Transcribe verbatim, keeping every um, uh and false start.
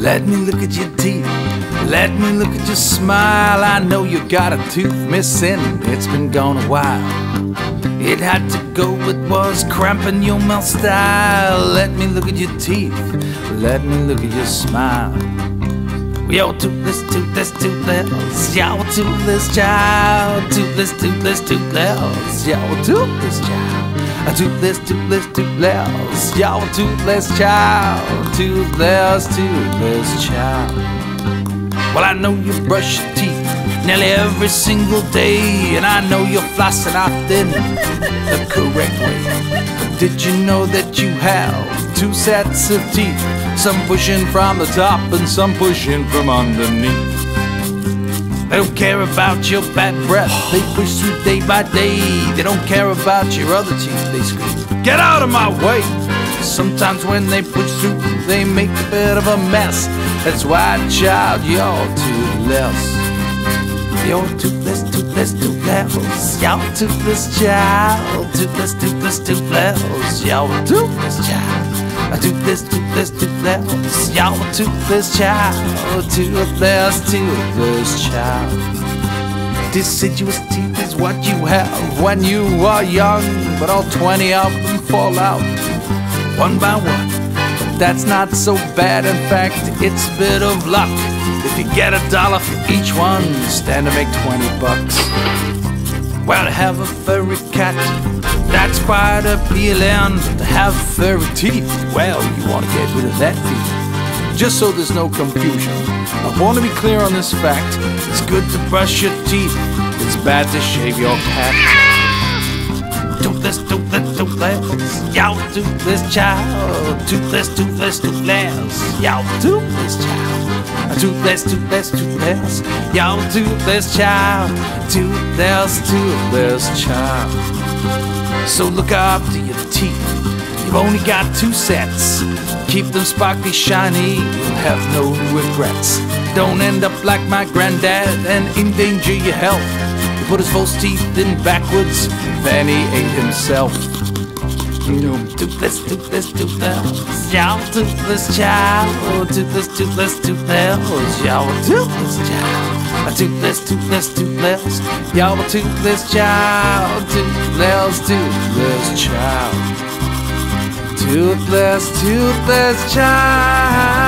Let me look at your teeth, let me look at your smile. I know you got a tooth missing, it's been gone a while. It had to go, it was cramping your mouth style. Let me look at your teeth, let me look at your smile. Yo, toothless, toothless, toothless, yo, toothless child. Toothless, toothless, toothless, yo, toothless child. A toothless, toothless, toothless, yo, toothless child. Toothless, toothless child. Well, I know you brush your teeth nearly every single day, and I know you're flossing often the correct way. But did you know that you have two sets of teeth? Some pushing from the top and some pushing from underneath. They don't care about your bad breath, they push through day by day. They don't care about your other teeth, they scream, get out of my way. Sometimes when they push through, they make a bit of a mess. That's why, child, you're toothless. You're toothless, toothless, toothless, you're toothless child. Toothless, toothless, toothless, you're toothless child. A toothless, toothless, toothless, you're a toothless child. Toothless, toothless child. Deciduous teeth is what you have when you are young, but all twenty of them fall out one by one. But that's not so bad, in fact, it's a bit of luck. If you get a dollar for each one, stand to make twenty bucks. Well, to have a furry cat, that's quite appealing. To have furry teeth, well, you want to get rid of that feeling. Just so there's no confusion, I want to be clear on this fact. It's good to brush your teeth, it's bad to shave your cat. Toothless, toothless, toothless, yo, toothless child. Toothless, toothless, toothless, yo, toothless child. A toothless, toothless, toothless, yo, toothless child. Toothless, toothless child. So look after your teeth, you've only got two sets. Keep them sparkly shiny, you'll have no regrets. Don't end up like my granddad and endanger your health. He put his false teeth in backwards, then he ate himself. Toothless, toothless, toothless, yo, toothless child. Toothless, toothless, toothless, yo, toothless child. A toothless, toothless, toothless, yo, toothless child. Toothless, toothless child. Toothless, toothless child.